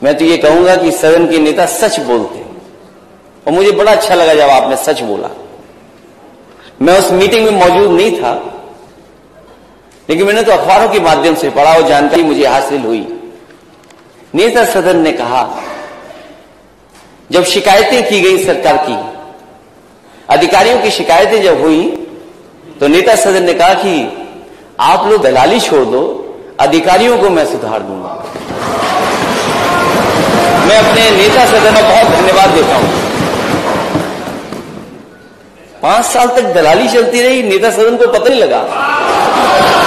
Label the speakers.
Speaker 1: मैं तो ये कहूंगा कि सदन के नेता सच बोलते हैं, और मुझे बड़ा अच्छा लगा जब आपने सच बोला। मैं उस मीटिंग में मौजूद नहीं था, लेकिन मैंने तो अखबारों के माध्यम से पढ़ा और जानकारी मुझे हासिल हुई। नेता सदन ने कहा, जब शिकायतें की गई सरकार की, अधिकारियों की शिकायतें जब हुई, तो नेता सदन ने कहा कि आप लोग दलाली छोड़ दो, अधिकारियों को मैं सुधार दूंगा। मैं अपने नेता सदन को बहुत धन्यवाद देता हूं। 5 साल तक दलाली चलती रही, नेता सदन को पता नहीं लगा।